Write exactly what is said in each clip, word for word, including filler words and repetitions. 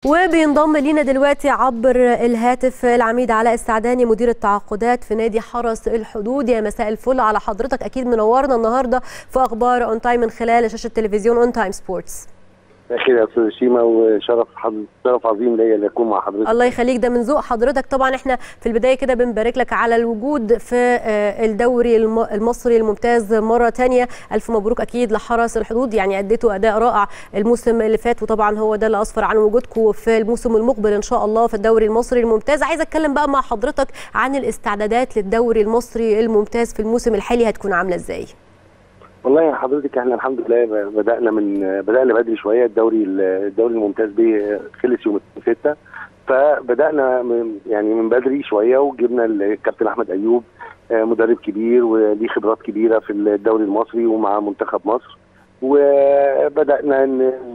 وبينضم لينا دلوقتي عبر الهاتف العميد علاء السعداني مدير التعاقدات في نادي حرس الحدود. يا مساء الفل على حضرتك، اكيد منورنا النهارده في اخبار اون تايم من خلال شاشه تلفزيون اون تايم سبورتس. اخير يا استاذ شيما، وشرف حضرتك، شرف عظيم ليا ان اكون مع حضرتك. الله يخليك، ده من ذوق حضرتك. طبعا احنا في البدايه كده بنبارك لك على الوجود في الدوري المصري الممتاز مره ثانيه. الف مبروك اكيد لحرس الحدود، يعني اديتوا اداء رائع الموسم اللي فات، وطبعا هو ده اللي اسفر عن وجودكم في الموسم المقبل ان شاء الله في الدوري المصري الممتاز. عايزه اتكلم بقى مع حضرتك عن الاستعدادات للدوري المصري الممتاز في الموسم الحالي، هتكون عامله ازاي؟ والله يا حضرتك احنا الحمد لله بدانا من بدانا بدري شويه. الدوري الدوري الممتاز بيه خلص يوم ستة، فبدانا من يعني من بدري شويه، وجبنا الكابتن احمد ايوب مدرب كبير وليه خبرات كبيره في الدوري المصري ومع منتخب مصر، وبدانا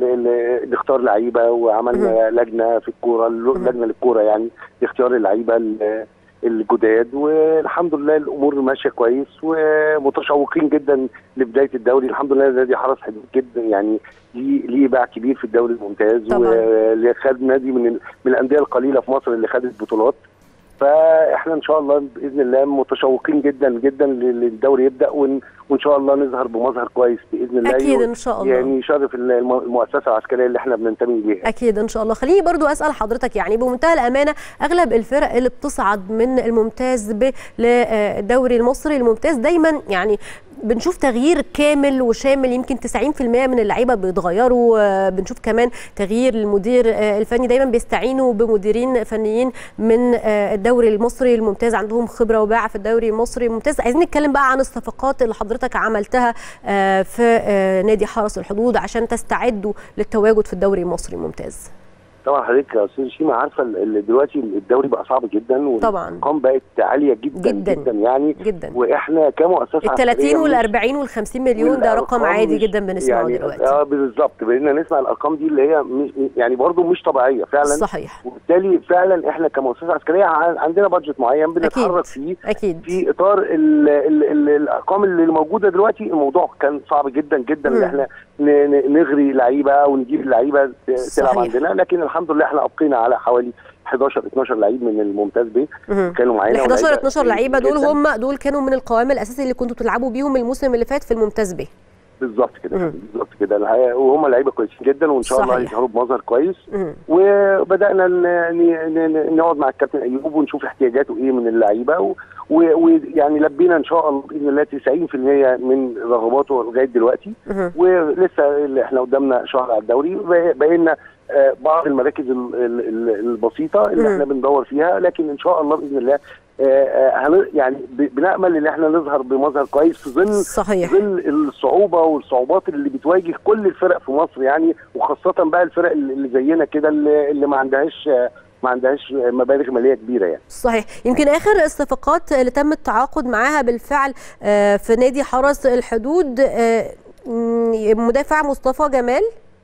نختار لعيبه، وعملنا لجنه في الكوره، لجنه للكوره يعني لاختيار اللعيبه الجداد، والحمد لله الامور ماشيه كويس ومتشوقين جدا لبدايه الدوري. الحمد لله نادي حرس حدود جدا يعني ليه ليه باع كبير في الدوري الممتاز، واللي خد نادي من من الانديه القليله في مصر اللي خدت بطولات. فاحنا ان شاء الله باذن الله متشوقين جدا جدا للدوري يبدا، وان شاء الله نظهر بمظهر كويس باذن الله. اكيد ان شاء الله، يعني يشرف المؤسسه العسكريه اللي احنا بننتمي ليها. اكيد ان شاء الله. خليني برضو اسال حضرتك، يعني بمنتهى الامانه اغلب الفرق اللي بتصعد من الممتاز ب للدوري المصري الممتاز دايما يعني بنشوف تغيير كامل وشامل، يمكن تسعين في المية من اللعيبه بيتغيروا. بنشوف كمان تغيير المدير الفني، دايما بيستعينوا بمديرين فنيين من الدوري المصري الممتاز عندهم خبره وباعه في الدوري المصري الممتاز. عايزين نتكلم بقى عن الصفقات اللي حضرتك عملتها في نادي حرس الحدود عشان تستعدوا للتواجد في الدوري المصري الممتاز. طبعا حضرتك يا استاذ شيما عارفه دلوقتي الدوري بقى صعب جدا، والارقام بقت عاليه جدا جدا, جدا يعني جدا. واحنا كمؤسسه ال ثلاثين وال أربعين وال خمسين مليون ده رقم عادي جدا بنسمعه يعني دلوقتي. اه بالظبط، بقينا نسمع الارقام دي اللي هي يعني برضو مش طبيعيه فعلا. صحيح. وبالتالي فعلا احنا كمؤسسه عسكريه عندنا بادجت معين بنتحرك فيه أكيد. في اطار ال ال ال الارقام اللي موجوده دلوقتي. الموضوع كان صعب جدا جدا ان احنا نغري لعيبه ونجيب اللعيبه تلعب عندنا، لكن الحمد لله احنا ابقينا على حوالي حداشر اتناشر لعيب من الممتاز بيه كانوا معانا. ال حداشر اتناشر لعيبه دول هم دول كانوا من القوام الاساسي اللي كنتوا بتلعبوا بيهم الموسم اللي فات في الممتاز بيه. بالظبط كده بالظبط كده، وهم لعيبه كويسين جدا، وان شاء الله يظهروا بمظهر كويس. مم. وبدانا نقعد مع الكابتن ايوب ونشوف احتياجاته ايه من اللعيبه، ويعني لبينا ان شاء الله باذن الله تسعين في المية من رغباته لغايه دلوقتي. مم. ولسه اللي احنا قدامنا شهر على الدوري، بقينا بعض المراكز البسيطه اللي مم. احنا بندور فيها، لكن ان شاء الله باذن الله يعني بنامل ان احنا نظهر بمظهر كويس في ظل صحيح. ظل الصعوبه والصعوبات اللي بتواجه كل الفرق في مصر يعني، وخاصه بقى الفرق اللي زينا كده اللي ما عندهاش ما عندهاش مبالغ ماليه كبيره يعني. صحيح. يمكن اخر الصفقات اللي تم التعاقد معاها بالفعل في نادي حرس الحدود مدافع مصطفى جمال.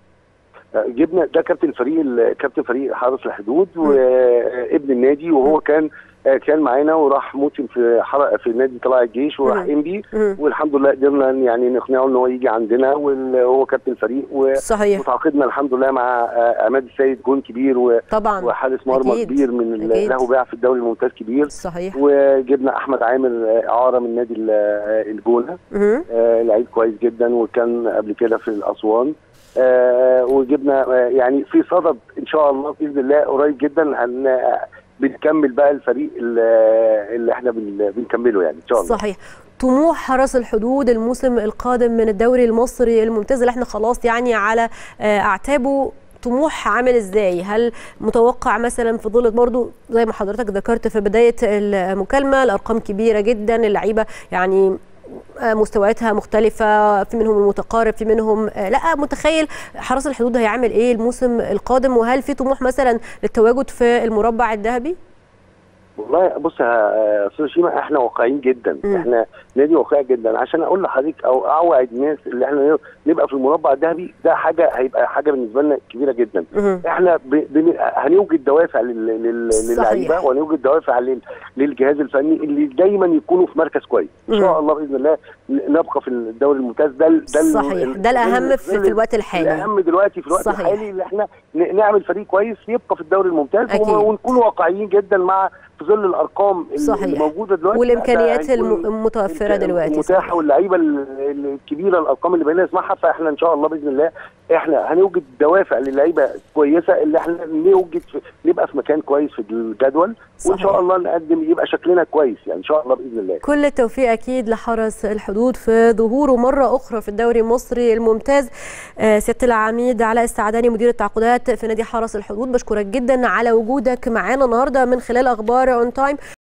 جبنا ده كابتن فريق كابتن فريق حرس الحدود وابن النادي، وهو كان كان معانا وراح موسم في حرق في نادي طلائع الجيش وراح انبي، والحمد لله قدرنا يعني نقنعه ان هو يجي عندنا، وهو كابتن الفريق. وتعاقدنا الحمد لله مع عماد السيد جون كبير، وطبعا وحارس مرمى كبير من له باع في الدوري الممتاز كبير. صحيح. وجبنا احمد عامر اعاره من نادي الجونه، لعيب كويس جدا وكان قبل كده في الاسوان. آه وجبنا آه يعني في صدد ان شاء الله باذن الله قريب جدا هن بنكمل بقى الفريق اللي احنا بنكمله يعني ان شاء الله. صحيح. طموح حرس الحدود الموسم القادم من الدوري المصري الممتاز اللي احنا خلاص يعني على آه اعتابه، طموح عامل ازاي؟ هل متوقع مثلا في ظل برضو زي ما حضرتك ذكرت في بدايه المكالمه الارقام كبيره جدا، اللعيبه يعني مستوياتها مختلفة، في منهم المتقارب في منهم لا، متخيل حرس الحدود هيعمل ايه الموسم القادم؟ وهل في طموح مثلا للتواجد في المربع الذهبي؟ والله بص يا استاذ شيماء، احنا واقعيين جدا. م. احنا نادي واقعي جدا. عشان اقول لحضرتك او اوعد الناس اللي احنا نبقى في المربع الذهبي، ده حاجه هيبقى حاجه بالنسبه لنا كبيره جدا. م. احنا ب... ب... هنوجد دوافع لل... لل... للعيبه، وهنوجد دوافع لل... للجهاز الفني اللي دايما يكونوا في مركز كويس. ان شاء الله باذن الله نبقى في الدوري الممتاز. ده ده صحيح، ده الاهم في, في الوقت الحالي. الاهم دلوقتي في الوقت صحيح. الحالي اللي احنا نعمل فريق كويس يبقى في الدوري الممتاز، أكيد. ونكون واقعيين جدا مع في ظل الارقام صحيح. اللي موجوده دلوقتي والامكانيات المتوفره دلوقتي المتاحه، واللعيبه الكبيره الارقام اللي بقينا نسمعها. فاحنا ان شاء الله باذن الله احنا هنوجد دوافع للعيبه كويسه اللي احنا نوجد في نبقى في مكان كويس في الجدول صحيح. وان شاء الله نقدم يبقى شكلنا كويس يعني ان شاء الله باذن الله. كل التوفيق اكيد لحرس الحدود في ظهوره مره اخرى في الدوري المصري الممتاز. آه سياده العميد علاء السعداني مدير التعاقدات في نادي حرس الحدود، بشكرك جدا على وجودك معانا النهارده من خلال اخبار اون تايم.